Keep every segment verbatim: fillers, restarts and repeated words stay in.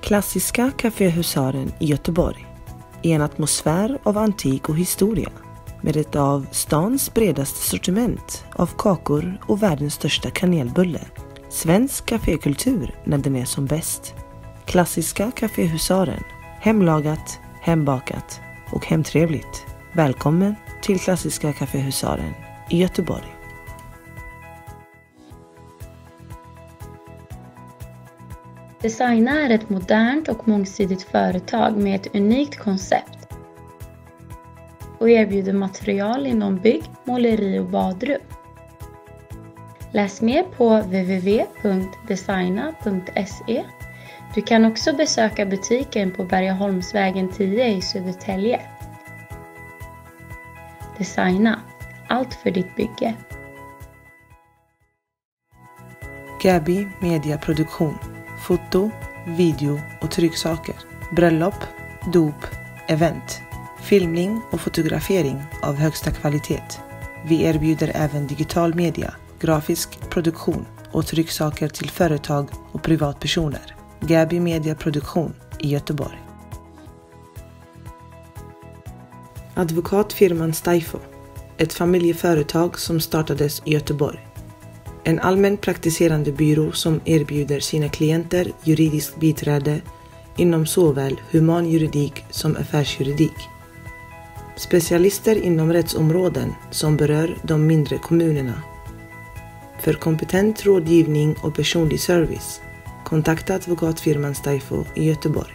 Klassiska kaféhusaren i Göteborg, i en atmosfär av antik och historia, med ett av stans bredaste sortiment av kakor och världens största kanelbulle. Svensk kafékultur när den är som bäst. Klassiska kaféhusaren, hemlagat, hembakat och hemtrevligt. Välkommen till Klassiska kaféhusaren i Göteborg. Designa är ett modernt och mångsidigt företag med ett unikt koncept och erbjuder material inom bygg, måleri och badrum. Läs mer på w w w punkt designa punkt se. Du kan också besöka butiken på Bergaholmsvägen tio i Södertälje. Designa, allt för ditt bygge. Gabi Media Produktion. Foto, video och trycksaker. Bröllop, dop, event. Filmning och fotografering av högsta kvalitet. Vi erbjuder även digital media, grafisk produktion och trycksaker till företag och privatpersoner. Gabi Media Produktion i Göteborg. Advokatfirman Staifo, ett familjeföretag som startades i Göteborg. En allmän praktiserande byrå som erbjuder sina klienter juridiskt biträde inom såväl human juridik som affärsjuridik. Specialister inom rättsområden som berör de mindre kommunerna. För kompetent rådgivning och personlig service, kontakta advokatfirman Staifo i Göteborg.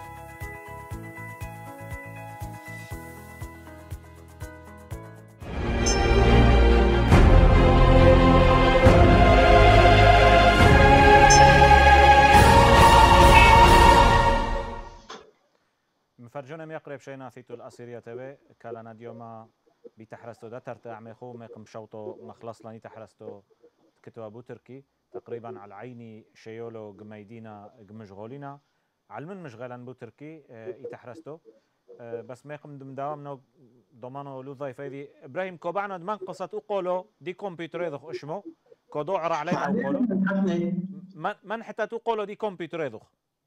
فرجونا ميقرب شينا ثيتو الأسيرية تبي كالنا ديوما بتحرستو ده ترتاع ميخو ميقم شوطو مخلص لاني تحرستو كتو أبو تركي تقريبا على عيني شيولو جميدينا جمشغولينا على من مشغلان بو تركي يتحرستو بس ميقم دمداوم نو ضمانو لو ضيفي ذي إبراهيم كوبعنا دمان قصة أقولو دي كمبيوتر يضخ اشمو كودو عرى علينا أقولو من حتى تقولو دي كمبيوتر يضخ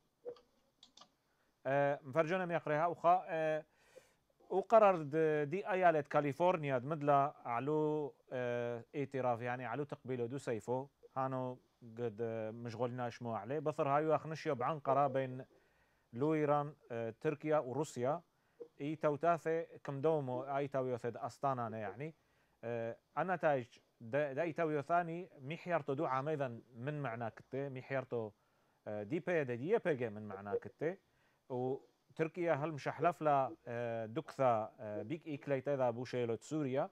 مفرجونا ميقريها وخا وقرر دي ايالة كاليفورنيا دمدلا علو اعتراف يعني علو تقبيله دو سيفو هانو قد مشغولنا شمو عليه بثر هايو اخنشيو بعنقرة بين لو ايران تركيا وروسيا اي توتاثي كم دومو اي تويوثد استانا يعني انا تايج دا اي تويو ثاني ميحيرتو دو عاميذا من معنى كتي ميحيرتو دي بي دا دي بيجي من معنى كتي وتركيا هل مش حلفلا دكثا بيك إيكليت هذا بوشيلوت سوريا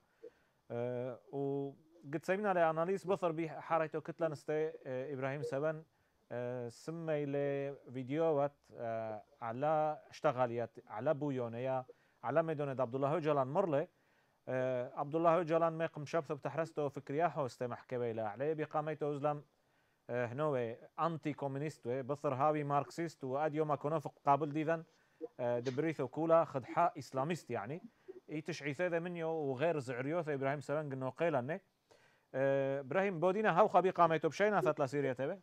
وقد سمينا لأناليز بثر بحارته كتلة نستي إبراهيم سبن سمي لفيديوهات على اشتغاليات على بويونيا على مدونة عبد الله جلان مرلي عبد الله جلان ما يقم شبث بتحرسته فكرياحه استمح كبيلة عليه بقامته أزلم هنوي أنتي كومونيست بثر هاوي ماركسيست وأديو ما كانوا في قابل ديذن دبريثو كولا خدحاء إسلاميست يعني يتشعي ثاذا منيو وغير زعريوث إبراهيم سبن قنو قيلا نه إبراهيم بودينا هاو خبي قاميتو بشينا ثاتلا سيريا تبه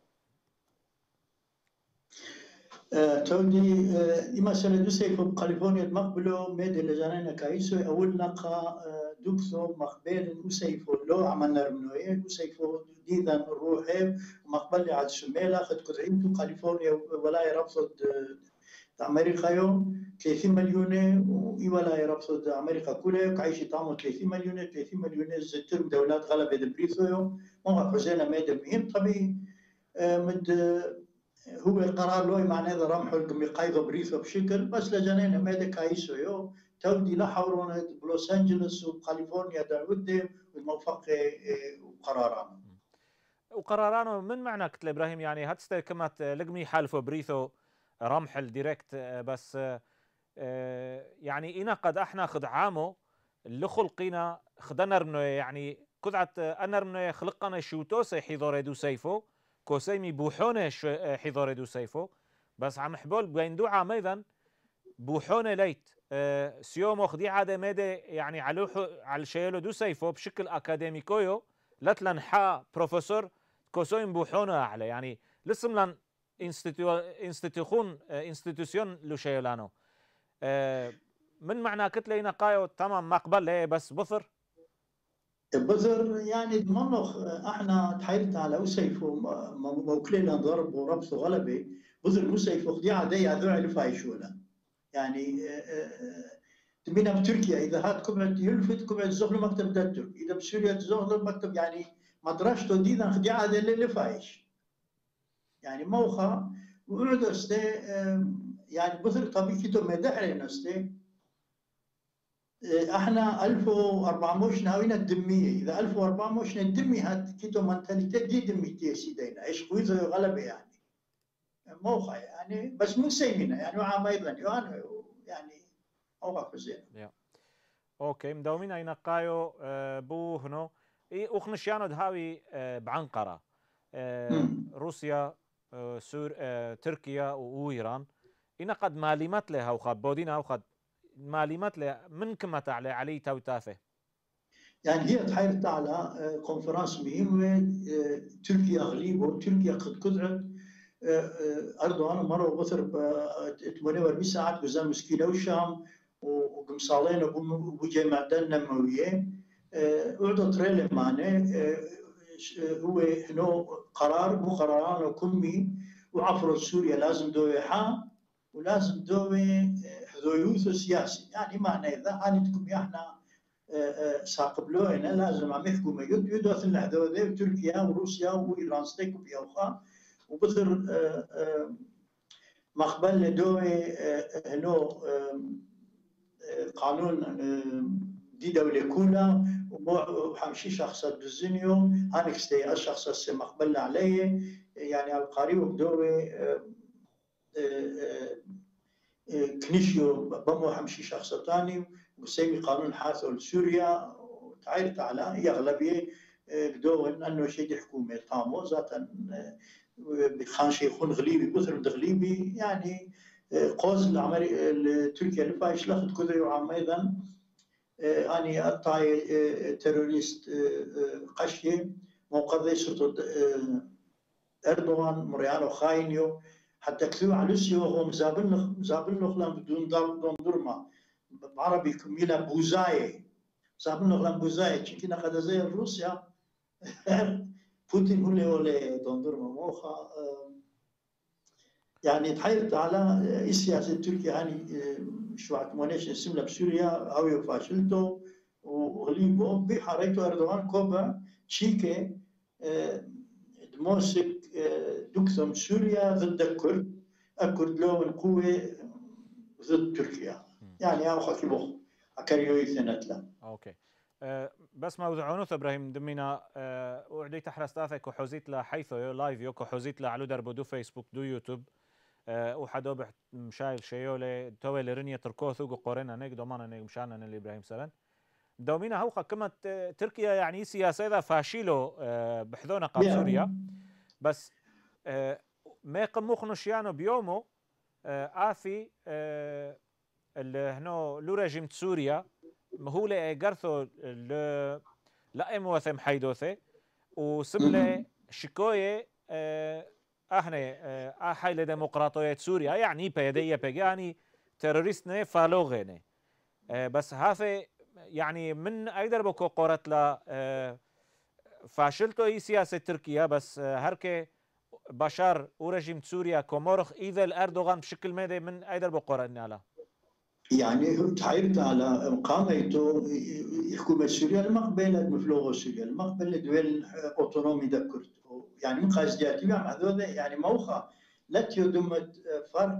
تودي إما سنة دوسي في كاليفورنيا مقبلو ميد اللي جانينا كايسو أول نقا دوكثو مقبل وسيفو لو عملنا رمنوية وسيفو ديذا الروحي ومقبل على الشمالة خد كدعينتو كاليفورنيا ولاية رفض أمريكا يوم ثلاثين مليون وإيوالا رفض أمريكا كلها كعيش طعمه ثلاثين مليون ثلاثين مليون زتر دولات غلبة دبريثو يوم ما حزينا ميد مهم طبيعي مد هو القرار لوي معناه هذا رمحوا المقايضة بريثو بشكل بس لجنينا ميدا كايسو يو تودي لحورونا بلوس أنجلس وكاليفورنيا داودي والموفق وقرارانو وقرارانو من معنى كتل إبراهيم يعني هاتستي كمات لقمي حالفو بريثو رمح الديركت بس يعني إنا قد احنا خد عامو اللي خلقينا خدنا رمنو يعني كذعت أنا رمنو خلقنا شوتوسي حيضور يدو سيفو كوسيمي بوحونه حضور دو سيفو بس عم حبول بيندو عاميذا بوحونه ليت أه سيومو خدي عاده ميدي يعني على على شيلو دو سيفو بشكل اكاديميكويو لتلن حا بروفيسور كوسوين بوحونه اعلى يعني لسم لن انستيتيون انستيتيوشن لوشيلانو من معنى كتلة نقايو تمام مقبل ليه بس بثر بثر يعني منخ احنا تحيلت على وسيفو موكلنا ضرب وربط وغلبه بثر وسيفو خديعه عاديه ذوع اللي فايشونا يعني تمينا بتركيا اذا هات كبعد يلفت كبعد زغل مكتب دتر اذا بسوريا زغل مكتب يعني مدرسته دي خديعه هذا اللي فايش يعني موخا وعدسته يعني بثر طبيعي كتو مدحر نسته احنا ألف وأربعمية ناوينا الدميه اذا ألف وأربعمية الدمي هات كيتو منتاليتي دي دميتي سيدينا ايش قويته غلبه يعني موخا يعني بس مو سيمينا يعني وعام ايضا يعني يعني اوقف زين اوكي مداومين اين قايو بو هنو اي اخنشيانو دهاوي بعنقره روسيا سور تركيا وايران إن قد معلومات لها وخد بودينا وخد معلومات لها من كما تعلي علي توتافه يعني هي تحيرت على كونفرنس مهمة تركيا غليبه تركيا قد قدرت أردوغان مرة بثر ثمانية وأربعين ساعات قزام مسكينة والشام وقمصالين وبجمع نموية أعطت ريلي معنى هو هنو قرار مو قراران وكمي وعفروا سوريا لازم دوي حام ولازم دوي حذويوث سياسي يعني معنى إذا هانتكم احنا ساقبلونا لازم عم يحكوا ما يد يدوث الحذوذي تركيا وروسيا وإيران ستيكو بيوخا وبثر مقبل دوي هنو قانون دي دولة كولا وحمشي شخص بالزنيو هانكستي الشخص السي مقبل عليه يعني القريب دوي كنيشيو بمو حمشي شخص ثاني وسيمي قانون حاثو لسوريا وتعيرت على هي أغلبية بدون أنه شيء حكومة طامو ذاتا بخان شيخون غليبي بثر دغليبي يعني قوز العمل تركيا لفايش لخد كذري وعم أيضا أني أطاي تيروريست قشي موقضي سلطة أردوغان مريانو خاينيو حتى كثير علوسيو هو مزابلنخ مزابلنخ لان بدون دون درما بعربي كميلا بوزاي مزابلنخ لان بوزاي تشكينا قد زي روسيا بوتين هو اللي هو دون درما موخا يعني تحيرت على سياسة تركيا يعني شو عتمونيش اسمها بسوريا أو فاشلتو وغليبو بحريتو أردوغان كوبا تشيكي دموسك دكتم سوريا ضد الكرد الكرد لهم القوة ضد تركيا يعني أو حكي بخ أكريوي ثنتلا أوكي أه بس موضوعونو إبراهيم دمينا أه وعدي تحرستاثك وحوزيت لا حيث يو لايف يو كحوزيت لا علو دربو دو فيسبوك دو يوتيوب أه وحدو بح مشايل شيولي توي لرنية تركوثو قورنا نيك دومانا نيك مشانا نيك إبراهيم سبن دومينا هوخا كما تركيا يعني سياسة ذا فاشيلو أه بحذونا قاب سوريا بس أه ما يقموخ نشيانو بيومو أه آفي أه اللي هنو لو رجيم سوريا مهولة قرثو ل لا موثم حيدوثي وسملة شكوية أه احنا أه حيل ديمقراطية سوريا يعني بيدية بيجاني تيروريستنا فالوغيني أه بس هذا يعني من ايدر بكو قرت لا أه فاشلتو اي سياسة تركيا بس أه هركي بشار ورجيم سوريا كومورخ اذا الاردوغان بشكل مادي من ايدر بقرن على يعني تعبت على قامته حكومة سوريا المقبلة مفلوغ سوريا المقبلة دول اوتونومي ذكرت يعني من قصدياتي مع هذول يعني موخى لا تيودم فرق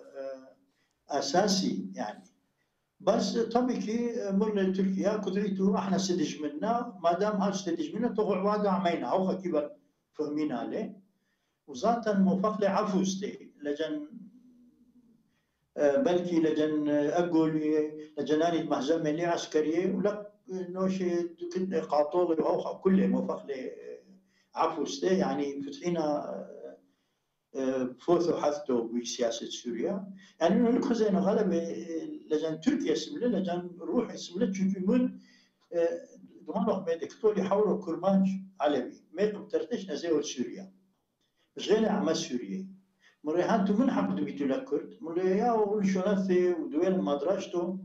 اساسي يعني بس طبيعي مر تركيا كدريتو احنا سدج منا ما دام هاد سدج منا تقع واد عمينا او كيف فهمين عليه وذاتا موفق لي عفوستي لجن بلكي لجن اقول لجناني مهزمه لي عسكريه ولا نوشي كنت قاطوغي او كله موفق لي عفوستي يعني فتحينا فوثو حثتو بسياسه سوريا يعني نقول زين غلبه لجن تركيا اسمه لجن روح اسمه تشوفي من ضمنوا بيدكتور يحولوا كرمانج علوي ما يقدرتش نزيو سوريا مش غير عمل سوريا مريحان تو من حق دويتو لكرد مري يا ولشونثي ودويل مدرجتو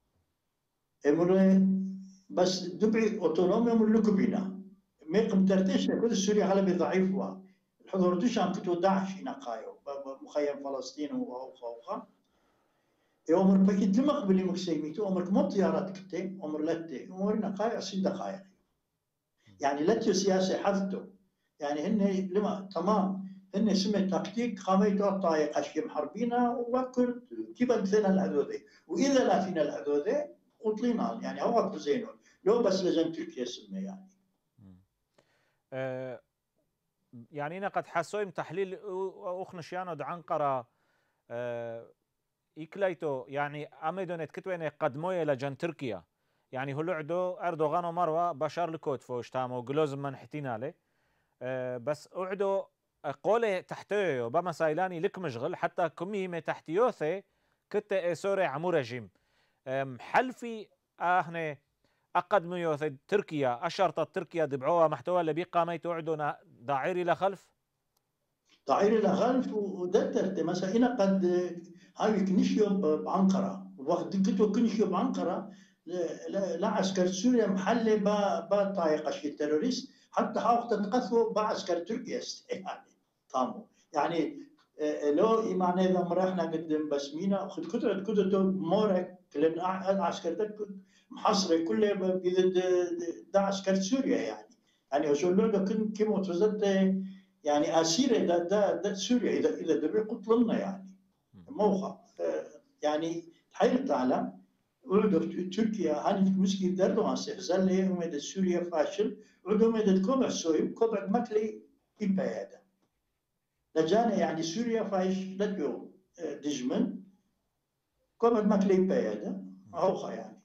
مري بس دبي اوتونوميا من لكبينا ميقم ترتيش كل سوريا على ضعيف وا الحضور دوش عم كتو داعش نقايو مخيم فلسطين وخوخا عمر باكيد لما قبل مكسيميتو عمرك مو طيارات كتي عمر لتي عمر نقايا ست دقائق يعني لتي سياسه حذتو يعني هن لما تمام هن سمه تكتيك قاميتو الطايق اشكي محربينا وكل كيف مثلا الحدودي واذا لا فينا الحدودي قلنا يعني هو زينو لو بس لجن تركيا سمه يعني أه يعني انا قد حسويم تحليل اخنشيانو دعنقره أه إكليتو يعني أميدونت كتوين قدموية لجن تركيا يعني هلعدو أردوغان ومروة بشار لكوت فوش تامو جلوز من حتينا له أه بس أعدو قولي تحتيو بمسايلاني لك مشغل حتى كمية تحتيوثي كتا سوري عمو رجيم حلفي اهني أقدميوث تركيا أشرطة تركيا دبعوها محتوى اللي بيقاميتو أعدو داعيري لخلف داعيري لخلف ودترت مثلا هنا قد هاي كنيشيو بأنقرة وقت كنتو كنيشيو بأنقرة لا, لا عسكر سوريا محلي با با طايقة شي التروريست حتى حاولت تقثوا بعسكر تركيا يعني طامو يعني لو معناه اذا مرحنا قدام بسمينا خد كترة كترة مورك لان عسكرتك محصرة كلها بيد دا عسكر سوريا يعني يعني هشول لوجا كن كيمو تفزت يعني اسيره دا دا, دا سوريا اذا اذا دبي قتلنا يعني موقع يعني تحيل تعلم عودوا تركيا هاني مسكي دردو عن سيخزل ليه ومدى سوريا فاشل عودوا مدى كوبع سوي كوبع مكلي إبايادة لجانا يعني سوريا فايش لديو دجمن كوبع مكلي إبايادة عوخة يعني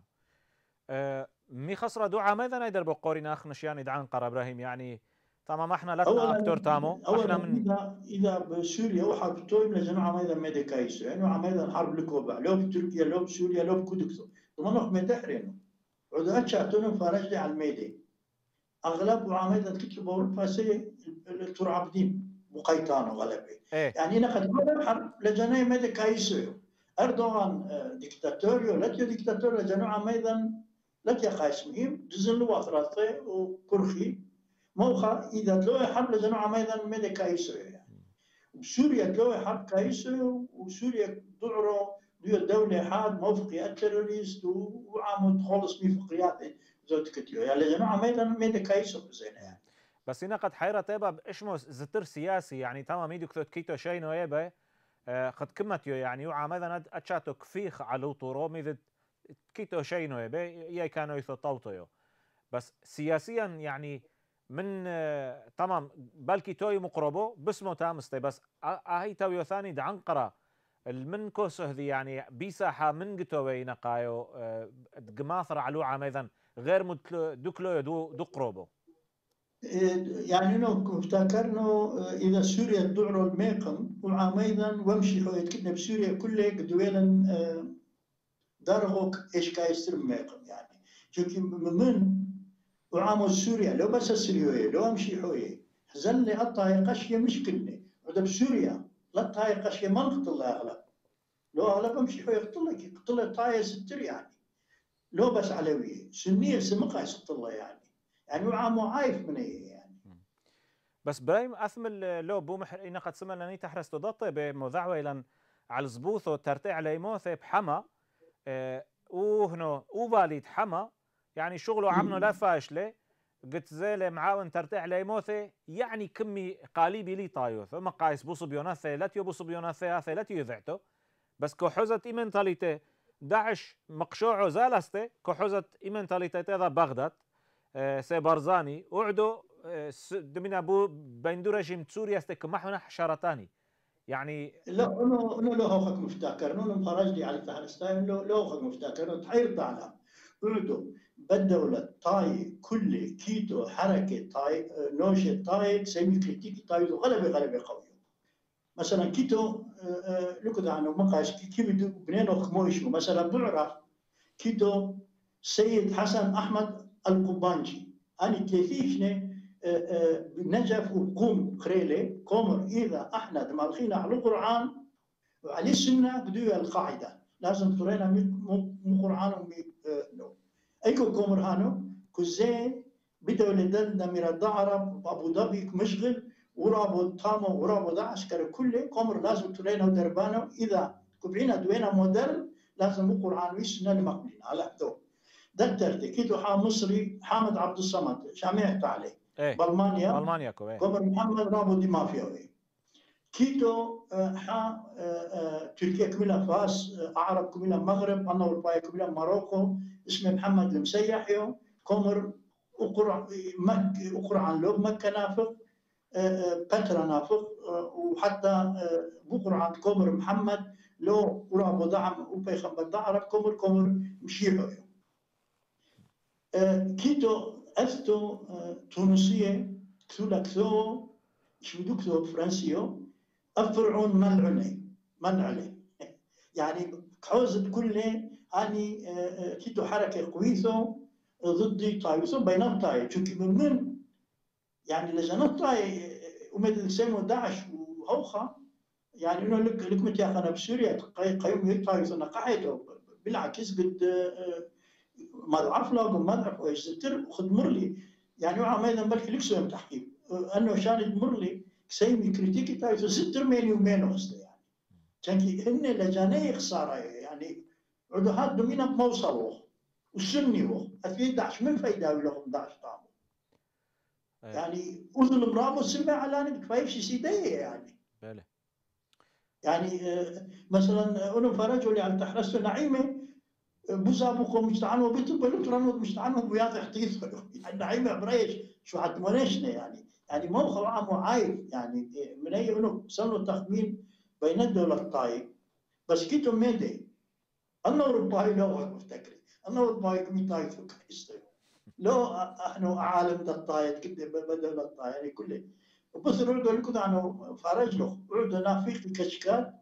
أه مي خسرة دوعة ماذا نقدر بقورنا أخنش يعني دعان قرى إبراهيم يعني تمام احنا لتنا اكتور تامو احنا من اذا اذا بسوريا وحرب تويم لجماعه ماذا ميدا كايسو يعني عماذا الحرب لكوبا لو بتركيا لو بسوريا لو بكودكسو ضمنوا مدحرينو عود اتشاتون فرجلي على الميدي اغلب وعماذا كتب اوروبا سي الترعبدين وقيتانو غلبي إيه؟ يعني نقد حرب لجناي ميدا كايسو اردوغان ديكتاتوريو لاتيو ديكتاتور لجناعه ماذا لاتيا قاسمهم دزن له واثراثي وكرخي موخا إذا تلوي حرب لجنوع ميدان ميدا كايسو يعني بسوريا تلوي حرب كايسو وسوريا دعرو ديو الدولة حاد موفقي التروريست وعامل خالص ميفقيات زوت كتيو يعني لجنوع ميدان ميدا كايسو بزينة يعني بس هنا قد حيرة تيبا إشمو زتر سياسي يعني تمام ميدو كتوت كيتو شينو يبا آه قد كمتيو يعني يوعى ميدان أتشاتو كفيخ على طورو ميدو كيتو شينو يبا يا كانوا يثطوطيو بس سياسيا يعني من آه تمام بلكي توي مقربو بسمو تامستي بس اهي تويو ثاني دعنقرة المن كوسه ذي يعني بيساحة من قتوي نقايو آه قماثر علوعة ميذن غير مدكلو دكلو دو دو قروبو يعني انه افتكرنا اذا سوريا تدعرو الميقم وعاميذا وامشي حويت كنا بسوريا كله قدويلا آه دارغوك ايش كايستر ميقم يعني شوفي من وعامل سوريا لو بس السوريوية لو امشي حويه زلي الطاي قشيه مشكلة وده بسوريا لا الطاي قشيه ما نقتل اغلب لو اغلب امشي حويه قتلك قتل الطاي ستر يعني لو بس علويه سنيه سمقه يقتل يعني يعني وعامو عايف من هي يعني بس برايم اثمل لو بو محر اين قد سمل لني تحرس تضطي بمذعوه الى على زبوثو ترتيع ليموثي بحما اه وهنو وباليد حما يعني شغله عمنه لا فاشله قلت زي معاون ترتيع ليموثي يعني كمي قاليبي لي طايوث ما قايس بوصو بيوناثي لا تيو بوصو بيوناثي هاثي لا تيو ذعتو بس كحوزت ايمنتاليتي داعش مقشوعو زالستي كحوزت ايمنتاليتي تيذا بغداد اه سي بارزاني وعدو اه دمنا بو بين رجيم سوريا استك محونا حشرتاني يعني لا انه انه لو هوخك مفتكر انه مخرج على تحرستاين لو لو هوخك مفتكر تحير تعالى عدو بالدولة طاي كل كيتو حركة طاي نوشة طاي سيمي كريتيكي طاي غلبة غلبة قوية مثلا كيتو لكذا عنه مقاش كيف بنينو خمويشو مثلا بعرف كيتو سيد حسن أحمد القبانجي أنا كيفيشني نجف وقوم خريلة كومر إذا احنا دماغينا على القرآن وعلى السنة بدو القاعدة لازم ترينا مو قرآن ومي أيكو كومر هانو كوزي بدو لدلنا من الدعرب أبو ظبي مشغل ورابو تامو ورابو داعش كره كله كومر لازم ترينا ودربانو إذا كبعينا دوينا مودر لازم مو قرآن والسنة المقبلين على دو دكتورتي كيتو حا مصري حامد عبد الصمد شامعت عليه ايه بالمانيا بالمانيا كو ايه كومر محمد رابو دي مافيا كيتو حا تركيا كملها فاس عرب كملها مغرب انا والباي كملها ماروكو اسمه محمد المسيحيو كومر اقرا مك اقرا عن لوب مكه نافق بترا نافق وحتى بقرا عن كومر محمد لو ورابو دعم وباي خبر عرب كومر كومر مشيحو كيتو اثتو تونسيه كثو شو دكتور فرنسيو أفرعون ملعني ملعني يعني حوزت كله أني كيتو حركة كويسة ضدي طايوسو بينهم طاي شوكي من يعني لجنات طاي ومثل سيمو داعش وهوخة يعني إنه لك لك متى أنا بسوريا قيم يطايوسو نقحته بالعكس قد ما ضعف له ما ضعف وإيش ستر وخد مرلي يعني وعم أيضا بلكي لك سوى تحقيق أنه شان مرلي سيمي كريتيكي تايسو ستر مين يومين وصل يعني كانكي هن لجاني خسارة يعني عدوهات دومينا بموصلوا وسنيوا أفيد داعش من فايدة لهم داعش طعمه يعني أذن مرابو سمع على بكفايش سيدية يعني بله يعني مثلا أنا فرجوا لي على تحرسوا نعيمة بوزابوكم مجتعنوا بيتوا بلوترانوا مجتعنوا بياض احتيثوا يعني نعيمة بريش شو حد منشنا يعني يعني موقع عام عايف يعني من أي منو سنوا تخمين بين الدولة الطايب بس كيتو ميدي أنا أوروباي لو أفتكر أنا أوروباي كمي طايب كيستو لو إحنا عالم الطايب كده بدولة الطايب يعني كله وبس رودوا لكم أنا فرج له رودوا نافيق الكشكال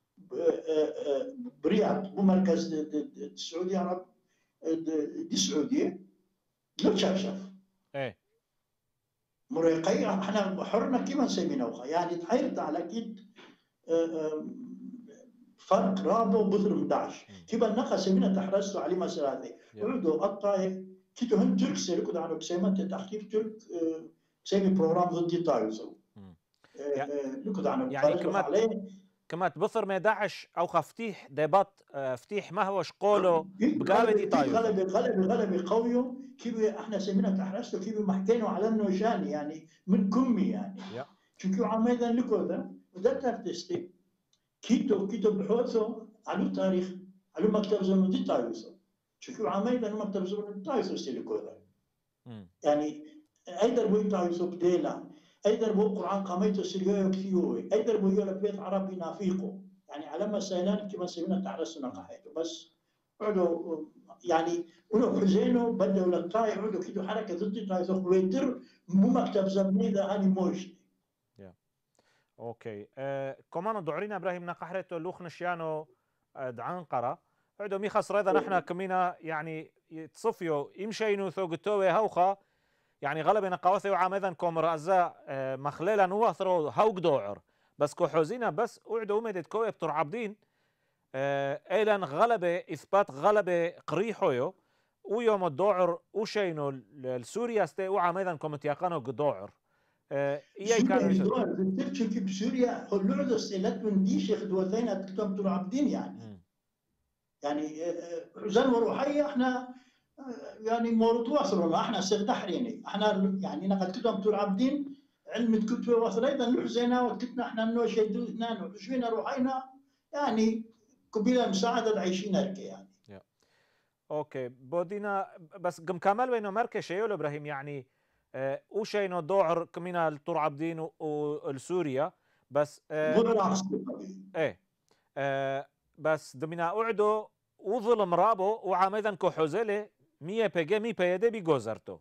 برياض بمركز السعودية عرب دي السعودية لو شاف ايه مريقي احنا حرنا كيما نسمينوها يعني تحيرت على كيد فرق رابو بذر مداعش كيما النقا سمينا تحرستو على مسألة هذه عودو قطاي كيتو هن ترك سيركو دعنو كسيمة تحقيق ترك سيمي بروغرام ضد تايوزو لكو دعنو يعني كما كما تبصر ما داعش او خفتيح ديبات فتيح ما هوش قولو بقابة دي تايوزو غلبة غلبة غلبة قوية كيف احنا سمينا تحرستو كيف محكينو على النوشان يعني من كمي يعني شوكيو عميدا لكو ذا وده تفتستي كيتو كيتو بحوثو على تاريخ على مكتب زمن دي تايوزو شوكيو عميدا مكتب زمن تايوزو سيليكو ذا يعني ايدر بو تايوزو بديلا ايدر بو قرآن قاميتو سيريو كثيوي ايدر بو يولا بيت عربي نافيقو يعني على ما سيلان كما سمينا تحرستو نقاحيتو بس عدو يعني ولو حزينو بدأوا للطاي عدو كيدو حركة ضد الطاي ويتر مو مكتب زمني ذا أني موجني. yeah. أوكي أه كمان دعرينا إبراهيم نقحرته لوخ نشيانو دعنقرة عدو مي خسر إذا نحن كمينا يعني تصفيو يمشينو ثوق التوي هوخة يعني غلب نقاوثي وعام إذن كومر أزا أه مخليلا نواثرو هوق دوعر بس كو حوزينا بس وعدو ومدد كوي بتر عبدين ايلان غلبة اثبات غلبة قريحويو ويوم الدوعر وشينو لسوريا استي وعام ايضا كومتياقانو قدوعر اياي كانوا الدوعر تركي بسوريا هلوعدو استيلات من ديش خدوتين اتكتم تر عبدين يعني يعني زن وروحية احنا يعني مورد واصلنا احنا سير تحريني احنا يعني نقد كتم تر عبدين علم كتب واصل ايضا لحزينا وكتنا احنا انه شيدنا وشوينا روحينا يعني كبيرة مساعدة عايشين هركي يعني. yeah. اوكي بودينا بس قم كمال بينو مركز شيء ابراهيم يعني اه وشينو دوعر كمينا الطور عبدين والسوريا بس اه ايه اه بس دمنا اعدو وظلم رابو وعامدا كحوزله مية بيجي مي بيدي بيجوزرتو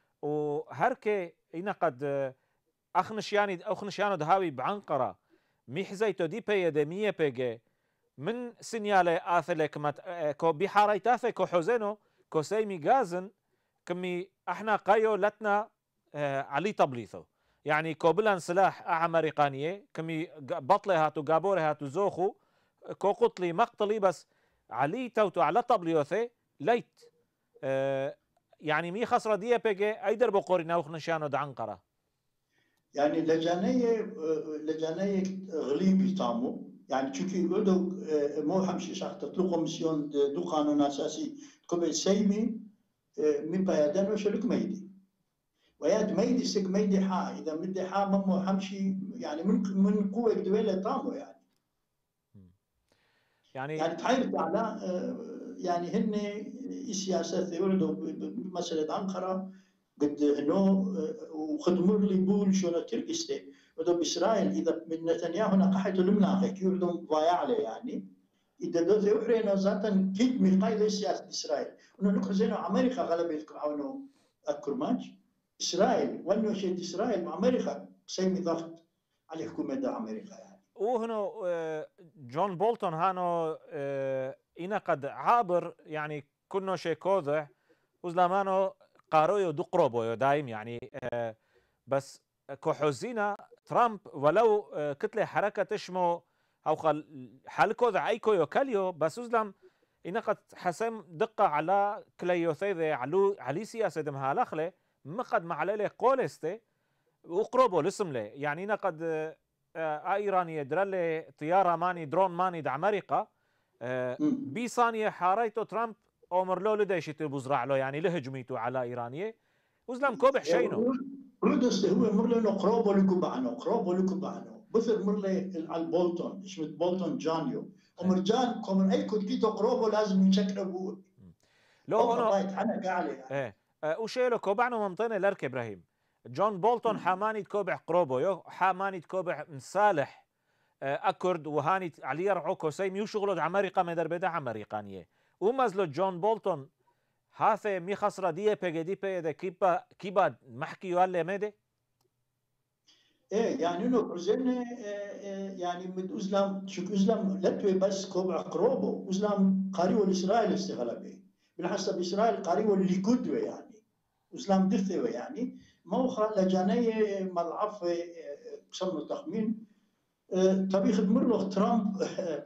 وهركي إنا قد أخنش يعني أخنش يعني دهاوي بعنقرة ميحزيتو دي بيدي مية بيجي من سينيالي آثلك مت كو بحاري تاثي كو حوزينو كو سيمي غازن كمي احنا قايو لتنا علي طبليثو يعني كوبلان سلاح أمريكانية كمي بطلة هاتو قابورة هاتو زوخو كو قطلي مقتلي بس علي توتو على طبليوثي ليت آه يعني مي خسرة دي بيجي أيدر بقوري ناوخ نشانو دعنقرة يعني لجانية لجانية غليبي تامو يعني تشوكي يقولوا مو همشي شخص تطلقوا مسيون دو قانون أساسي كوبي سيمي من بيادان وشلك ميدي وياد ميدي سك ميدي حا إذا مدي حا ممو همشي يعني من من قوة دويلة تامو يعني يعني يعني تحيرت على يعني هن السياسات يقولوا مسألة أنقرة قد هنو وخدموا لي بول شو تركستي ودو بإسرائيل إذا من نتنياهو نقحته المناخ يقولون ضايع عليه يعني إذا دوت يوحرينا ذاتا كيد من قايدة سياسة إسرائيل إنه نكو زينو أمريكا غلبت عونو الكرماج إسرائيل وإنه شيء إسرائيل مع أمريكا سيمي ضغط على حكومة دا أمريكا يعني وهنا جون بولتون هانو إنا قد عابر يعني كنو شيء كوذع وزلامانو قارويو دقروبو دايم يعني بس كحوزينا ترامب ولو كتلة حركة تشمو أو خل حالكو ذا أيكو يوكاليو بس وزلام إنا قد حسم دقة على كليو ثيذي علو علي سياسة دمها لخلة مقد معللة قولستي وقروبو لسم لي يعني إنا قد ايراني درل طياره ماني درون ماني د امريكا بي ثانيه حاريتو ترامب امر له لديش تبوزرع له يعني لهجميتو على ايرانيه وزلم كوبح شينو ردست هو مرلو قروبو لكوبانو قروبو لكوبانو بثر مرلي على البولتون اسمه بولتون جانيو ومرجان كومن اي كنت كيتو قروبو لازم يشكل ابوه لو انا بايت حنا قاعله ايه وشيلو كوبانو ممطنه لرك ابراهيم جون بولتون حاماني تكوبع قروبو يو حاماني تكوبع مصالح اكورد وهاني علي رعوكو سيم يو شغلو د امريكا مدر بدا امريكانيه ومازلو جون بولتون هاثي مي خسره دي بي دي بي ده كيبا كيبا محكي ولا مدي ايه يعني انه حزين يعني من اسلام شوف اسلام لتوي بس كوبع قروبو اسلام قاريو الاسرائيل استغلبه بالحسب اسرائيل قاريو الليكود يعني اسلام دثوي يعني موخى لجانية ملعف بسمنه تخمين طبيخ مرلو ترامب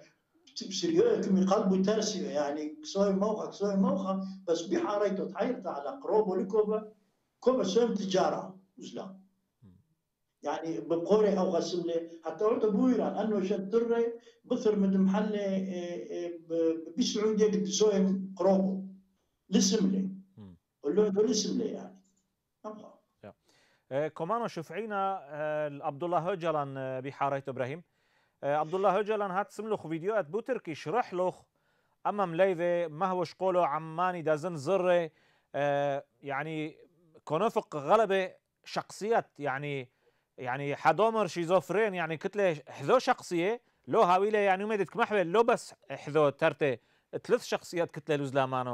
سريو كم يقلبوا ترسيو يعني كسوي موخى كسوي موخى بس بحاريته تحيرت على قروبه لكوبا كوبا سوي تجارة اسلام يعني بقوري او غسم لي حتى قلت بويران انه شدري بثر من محل بالسعوديه قد سوي قروبه لسم لي قول له لسم لي يعني الله كمان شفعينا عبد الله هجلان بحارة ابراهيم عبد الله هجلان هات سملخ فيديوهات بو تركي شرح لخ اما مليذه ما هو شقوله عماني دازن زره يعني كونفق غلبه شخصيات يعني يعني حدومر شيزوفرين يعني كتله حذو شخصيه لو هاويله يعني مدت كمحول لو بس حذو ترته ثلاث شخصيات كتله لوزلامانو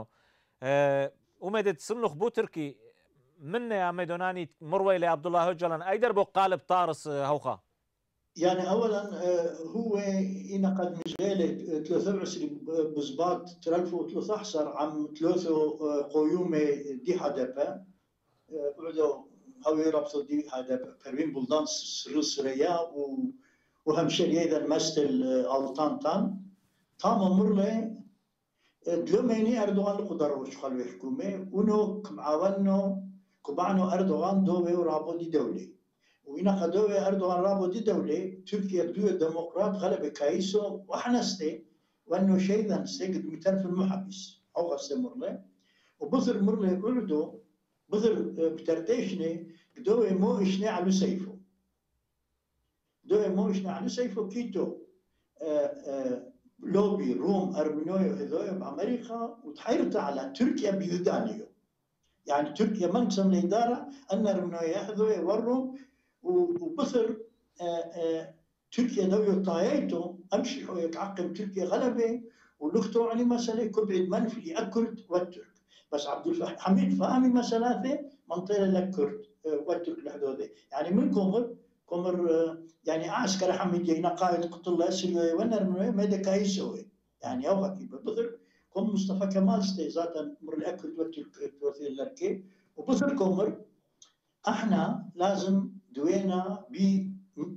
ومدت سملخ بو تركي من يا ميدوناني مروي لعبد الله هجلان ايدر بو قالب طارس هوخا يعني اولا هو إن قد مجالة ثلاثة وعشرين بزباط ترلفو وثلاثة عشر عم ثلاثة قيومة دي حدفة بعدو هو يربطو دي حدفة فروين بلدان سوريا وهم شريا إذا مثل ألطان تان تام مرلي دلوميني أردوغان القدر وشخلو الحكومة ونو كمعاونو كبعنو أردوغان دوبي ورابو دي دولي وإنا قدوبي أردوغان رابو دي دولي تركيا دو ديمقراط غلب كايسو وحنستي وأنه شيئا سيقد متر في المحبس أو غسي مرلي وبثر مرلي أردو بثر بترتيشني دوبي مو إشني على سيفو دوبي مو إشني على سيفو كيتو آآ آآ لوبي روم أرمينيو هذوي بأمريكا وتحيرت على تركيا بيدانيو يعني تركيا منقسم الإدارة أن أرمينيو هذوي والروم وبصر تركيا دوي طايته أمشي حويك عقم تركيا غلبة ولختو يعني مسألة كبعد منفي أكرد والترك بس عبد الحميد فهمي مسألة منطقة لكرد والترك لحدودي يعني من كمر كمر يعني عسكر حميد جينا قائد قتل الله سوريا ونرمي ما ده كايسوي يعني أو حكي ببذر كم مصطفى كمال استي ذاتا مر الأكل توتر توثير لركي وبذر كمر احنا لازم دوينا ب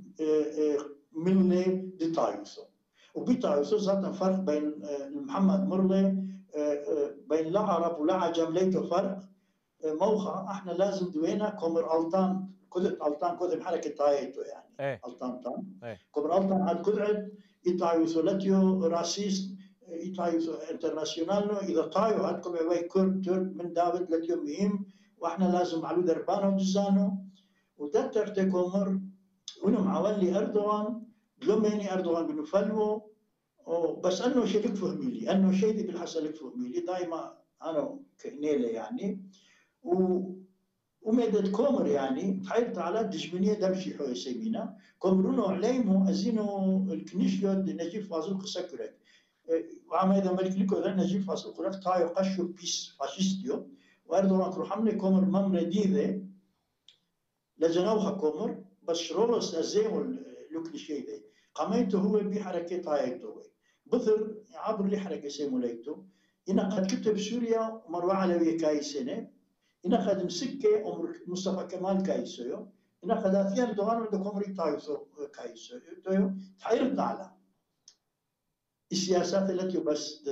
ملة ديتايوسو وبيتايوسو ذات فرق بين محمد مرلي بين العرب والعجم ليته فرق موخا احنا لازم دوينا كومر التان كذب التان كذب حركه تايتو يعني ايه التان تان ايه كومر التان هاد كذب يتايوسو لاتيو راسيست يتايوسو انترناسيونالو اذا تايو هاد كومر واي كرد ترك من داود لاتيو مهم واحنا لازم علو دربانو دزانو ودتر تكومر ونم عولي اردوغان لوميني اردوغان بنفلو بس انه شيء لك فهمي لي انه شيء دي بالحسن لك فهمي لي دائما انا كنيله يعني و وميدت كومر يعني تحيلت على دجمنيه دمشي حوي سيمينا كومرونو عليمو ازينو الكنيشيو نجيب فازل قسكرك وعما اذا ملك لكو ذا نجيب فازل قرك تايو قشو بيس فاشيستيو واردوغان كروحمني كومر ممر ديذه لجنوها كومر بس شرولوس ازيمو لوكليشي ذي قاميته هو بحركه تايتو بثر عبر لي حركه سيموليتو إنا قد كتب سوريا مروع على كاي سنة إنا قد مسكة عمر مصطفى كمال كايسو إنا قد أثيان دوغان ودو كومري تايسو كايسو تويو تحيرت على السياسات التي بس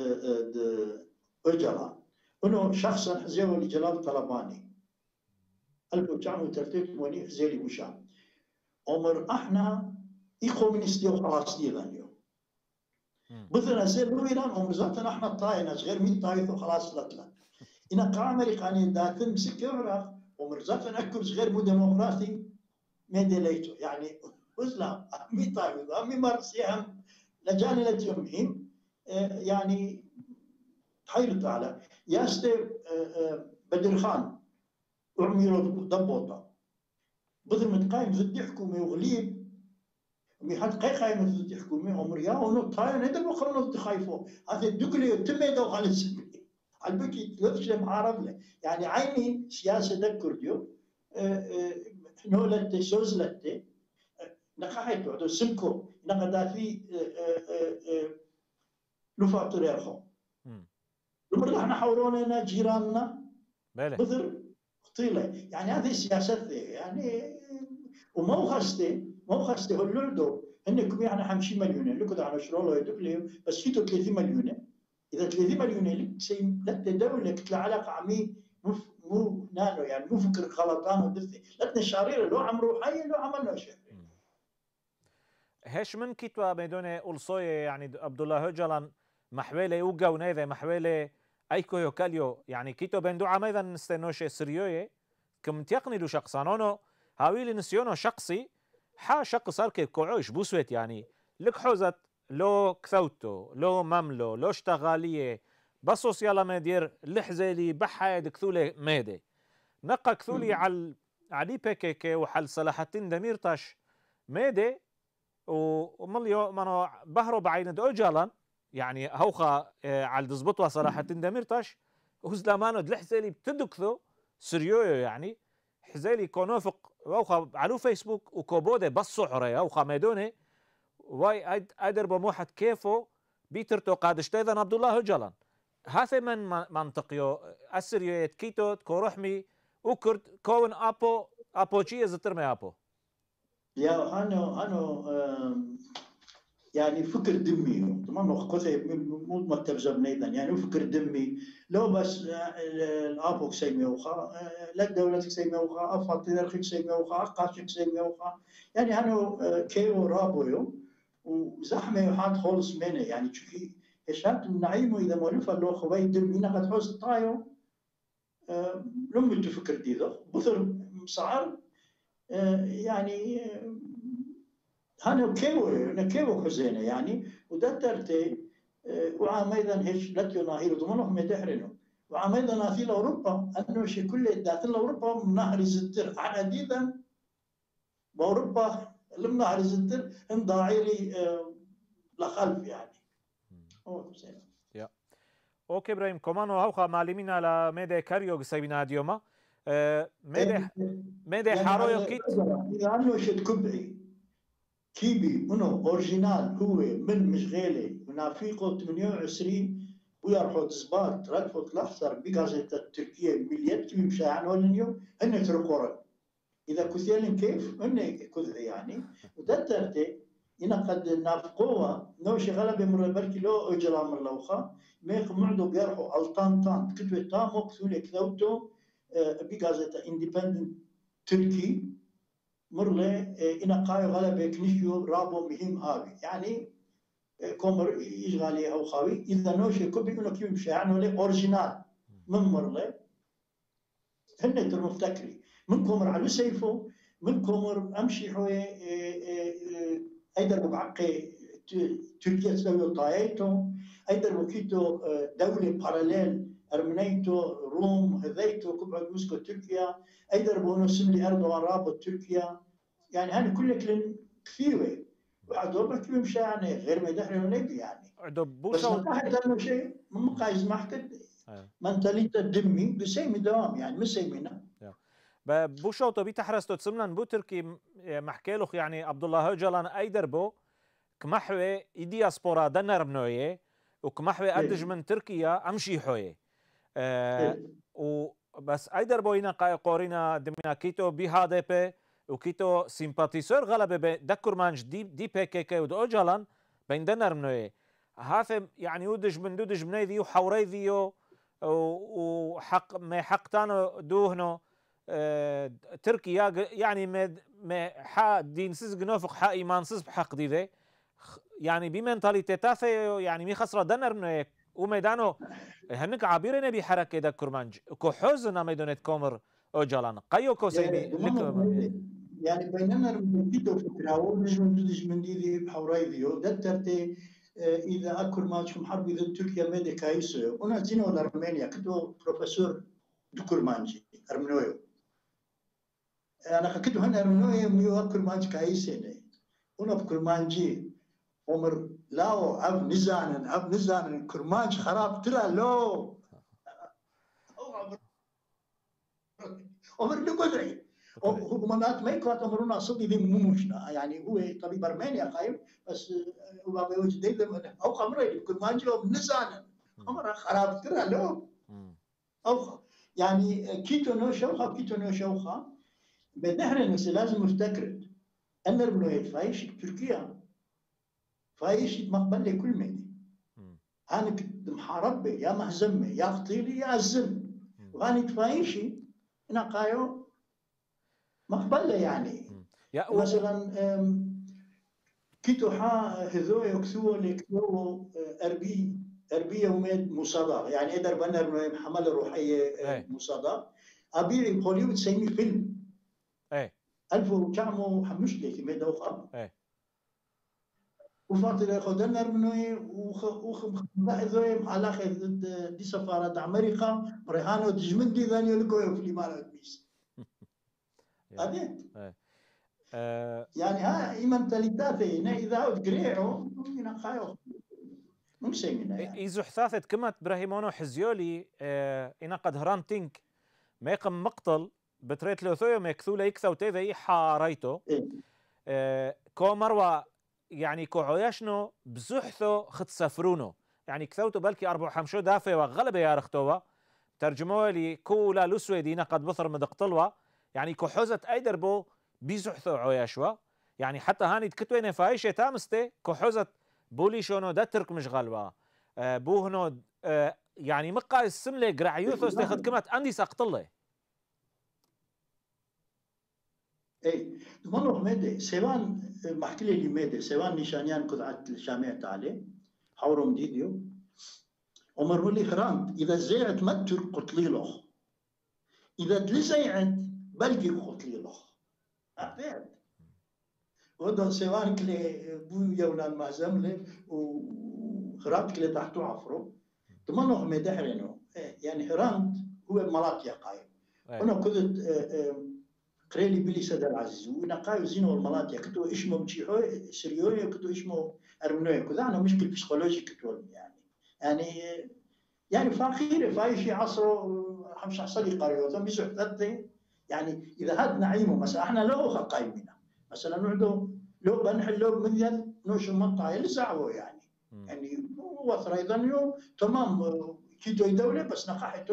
أجرى إنه شخصا حزيوه لجلال طلباني ألف وتسعمائة وثلاثة وثمانين حزيلي وشام عمر إحنا إيكومينيستي وخلاص ديغانيو مثلا زي لويران هم زاتنا احنا طاينا غير مين طايث وخلاص لطلا إن قاع أمريكاني داتن مسك يعرف ومرزاتنا أكل غير مو ديمقراطي ما دليته يعني وزلا مي طايث أمي مرسيهم لجاني لتيومهم يعني تحيرت على ياستي بدر خان وعميرو ضبوطه بدر متقايم ضد حكومة وغليب مي حد قاي قايم ضد حكومة عمريا ونو طاي ندم وخلنا تخايفوا هذا الدقلي تميدو على السبي على البكي لفش معارض له يعني عيني سياسة ذكر ديو نولت سوزلت نقاحت بعدو سمكو نقدا في لفا طريقهم لما احنا حولونا جيراننا بذر طيله يعني هذه السياسات يعني ومو خاصتي مو خاصتي هاللردو انكم يعني حمشي مليون لكم على شرولو يدقلي بس كيتو ثلاثين مليون اذا ثلاثين مليون لك سي لا تدولة كتل علاقه عمي مو مو نانو يعني مو فكر غلطان ودثي لاتنا الشريره لو عمرو حي لو عملنا شيء هش من كيتوا ميدوني أولصوية يعني عبد الله هجلان محوله يوجا ونيذا محوله ايكو يوكاليو يعني كيتو بندو عميدا نستنوش سريوية كم تيقني له شخصانونو هاويلي نسيونو شخصي حا شخص هالكي كوعوش بوسويت يعني لك حوزت لو كثوتو لو مملو لو اشتغالية بصوص يلا مدير لحزيلي بحايد كثولي ميدي نقا كثولي على علي بيكيكي وحل صلاحتين دميرتاش ميدي ومليو منو بهرو بعين اوجالان يعني هوخا على دزبطوا صلاحتين دميرتاش وزلامانو دلحزيلي بتدكثو سريويو يعني حزيلي كونوفق وخا على فيسبوك وكوبودي بس صحري وخا ميدوني واي ادر بموحد كيفو بيترتو قادشت اذا عبد الله هجلان هذا من منطقيو السريويت كيتو كورحمي وكرد كون ابو ابو شي زترمي ابو يا انا انا يعني فكر دمي تمام قصي مو مترجم نيدا يعني فكر دمي لو بس الابوك سيميوخا لا الدولة سيميوخا افضل تدرخك سيميوخا قاشك سيميوخا يعني انا كيو رابويو وزحمه يحط خالص منه يعني تشوفي هشات النعيم اذا ما لفا لو خوي دمي قد حوز طايو لم تفكر ديذا بثر صعر يعني هانو كيو نكيو خزينه يعني ودترتي وعام ايضا هيش لاتيو ناهيل ضمنهم يدحرنوا وعام ايضا ناثيل اوروبا انه شي كل داخل اوروبا من نهر الزتر حديدا باوروبا لم نهر الزتر ان ضاعيلي لخلف يعني او خزينه يا اوكي ابراهيم كمان هوخا معلمين على ميدي كاريو سايبنا ديوما ميدي ميدي حارويو كيت اذا انه شد كبعي كيبي منو اورجينال هو من مشغيله ونافيقه ثمانية وعشرين ويرحو تزباط رادفوت الاحصر بغازه التركيه مليات كيبي مشاعن ولنيو هن تركورن اذا كثيرين كيف هن كذا يعني ودترتي إن قد نافقوها نوشي غلبة مر بركي لو أجرى من لوخا ميخ معدو بيرحو ألطان طان كتوة تامو كثولي كذوتو بيقازة انديبندنت تركي مرلي إن قايو غلبة كنشيو رابو مهم هاوي يعني كومر يشغالي أو خاوي إذا نوشي كوبي إنو كيف مشاعن ولي أورجينال من مرلي هن ترمفتكري من كومر على سيفو من كومر أمشي حوي أيضا بعقي تركيا تسوي طايتو أيضا وكيتو دولة باراليل أرمنيتو روم هذيتو كبعد مسكو تركيا أيضا بونو سملي أردوغان رابط تركيا يعني هذه كلها كلن كثيرة وعدو بحكي مشى يعني غير ما يدحروا نبي يعني بس نقاهد لأنه شيء من قايز محكد منتاليتا دمي بسيمي دوام يعني مش سيمينا بوشو تو بيتحرستو تسمنن بو تركي محكيلوخ يعني عبد الله هوجلان أيدر بو كمحوي دياسبورا دنر بنويه وكمحوي أدج من تركيا أمشي حوي أه وبس أيدر بو هنا قاي قورينا دمنا كيتو بي ها دي بي وكيتو سيمباتيسور غلبة دكر مانج دي دي بي كي كي ودو أوجلان بين دنر بنويه هاثم يعني ودج من دودج مني ذيو حوري ذيو وحق ما حق تانو دوهنو أه تركيا يعني ما ما حا دين سيز جنوفق حا إيمان سيز بحق دي ذي يعني بمنتاليتي تاثي يعني مي خسرة دنر منه وميدانو هنك عابير نبي حركة دا كرمانج كو حزنا ميدونت كومر أوجالان قيو كو سيني يعني بيننا نبيدو فكرة ونجم ندج من دي بحوراي ذيو دترتي إذا أكل ماتشكم حرب إذا تركيا ميدي كايسو أنا زينو الأرمينيا كنتو بروفيسور دكرمانجي أرمنويو أنا كنتو هن أرمنويو ميو أكل ماتش كايسيني أنا بكرمانجي عمر لاو عب نزانن عب نزانن كرمانج خراب ترى لو عمر لقدري هو منات ما يكون عمرنا صدي ذي مموشنا يعني هو طبيب أرمينيا قايم بس هو بيوجد ديله أو خمرة كرمانج لو نزانن عمر خراب ترى لو أو يعني كيتو نو شوخة كيتو نو شوخة بدنا نحن لازم نفتكر أن البلوية فايش تركيا فايش مقبل كل مدي أنا كنت محاربة يا مهزمة يا خطيري يا الزم وأنا تفايشي أنا قايو مقبل يعني مثلا كيتو حا هذو يكسو لكسو أربي أربية ومد مصادة يعني إدر بنر حملة روحية مصادة أبي هوليوود سيمي فيلم ألف وتسعمائة حمشلي في ميدا وخام وفاطر ياخذنا منوي وخ وخ بعضهم على خذ دي سفارة أمريكا برهانو تجمدي ذاني لقوا في الإمارات بيس هذا يعني ها إيمانتاليتاتي هنا إذا أتقريعه من خايو مش سيمنا يعني إذا حثاثت كمت إبراهيمونو حزيولي إنا قد هران تينك ما يقم مقتل بتريت لوثويو مكثولة يكثو تيذي حاريتو إيه. كو مروة يعني كو عياشنو بزحثو خد سفرونو يعني كثوتو بلكي أربع حمشو دافع وغلبة يا رختوة ترجموه لي كولا لسوي دينا قد بثر مدقتلوا يعني كو حوزت أيدر بو بيزحثو عياشوا يعني حتى هاني تكتوين نفايشة تامستي كو حوزت بولي شونو دا ترك مش غلوا آه بوهنو آه يعني مقا السملة قرعيوثو استيخد كمت أندي ساقتله اي دمانو ميدي سيوان محكي لي ميدي سيوان نشانيان كذعت الشامية عليه حورهم ديديو ومروا لي خراند اذا زيعت متر قتلي له اذا تلزيعت بلقي قتلي له عفيت وهذا سيوان كلي بو يولا المعزملة وخراند كلي تحتو عفرو دمانو ميدي حرينو يعني خراند هو ملاكيا قايم وانا كنت قريلي بلي سيد العزيز ونقايو زينو المناطق كتو إشمو مشيحوي سريوي كتو إشمو أرمنوي كذا أنا مشكل بسيكولوجي كتو يعني يعني يعني فاخيرة فايشي عصره حمش حصلي قريو ثم بيزو حتى يعني إذا هاد نعيمه مثلا إحنا لو قايمنا مثلا نعدو لو بنحل لو مدين نوش المنطقة لسعوه يعني يعني وثر أيضا يوم تمام كيدو دولة بس نقاحته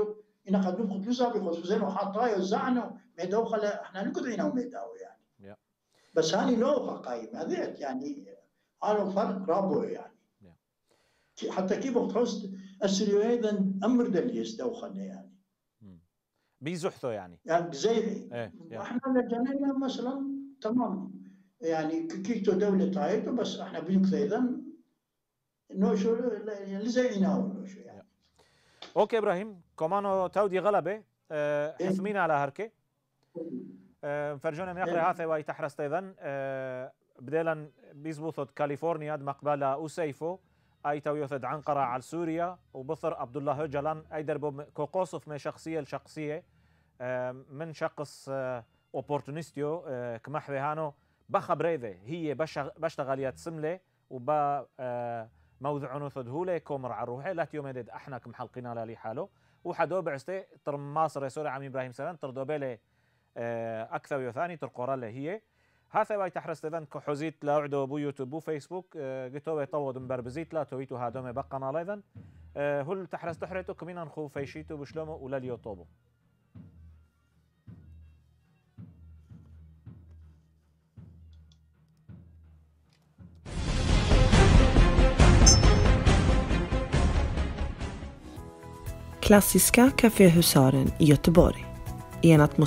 إن قد نبخذ لزا بخصوص زين وحاطايا وزعنوا ميداو خلا إحنا نقدرين وميداو يعني yeah. بس هاني نوغا قايم هذيك يعني هذا فرق رابو يعني yeah. حتى كيف تحس السريو أيضا أمر دليس دوخنا يعني بيزحثوا يعني يعني زي إيه. احنا لجنينا مثلا تمام يعني كيكتو دولة تايتو بس احنا بنكث ايضا نوشو اللي زينا ونوشو يعني اوكي ابراهيم كمانو تودي غلبة أه حثمين على هركة أه فرجونا من يقرأ هاثي واي تحرست ايضا أه بديلا بيزبوثت كاليفورنيا مقبلة اوسيفو اي تويوثد عنقرة على سوريا وبصر عبد الله هجلان اي دربو كوقوصف من شخصية لشخصية من شخص اوبورتونيستيو كمحوي هانو بخبريذه هي بشتغليات سمله وبا موضوع نوثد هولي كومر على روحي لا تيوم يدد احنا كمحلقين على لي حاله وحدو بعستي تر ماصر سوري عم ابراهيم سبن تر دوبله اكثر يوثاني تر قراله هي هذا واي تحرست اذا كحوزيت لا عدو بو يوتيوب بو فيسبوك قتو يطود مبربزيت لا تويتو هادومي بقنا ايضا هل تحرست تحريتو كمين نخو فيشيتو بشلومو ولا اليوتوبو Klassiska kaféhusaren i Göteborg. En atmosfär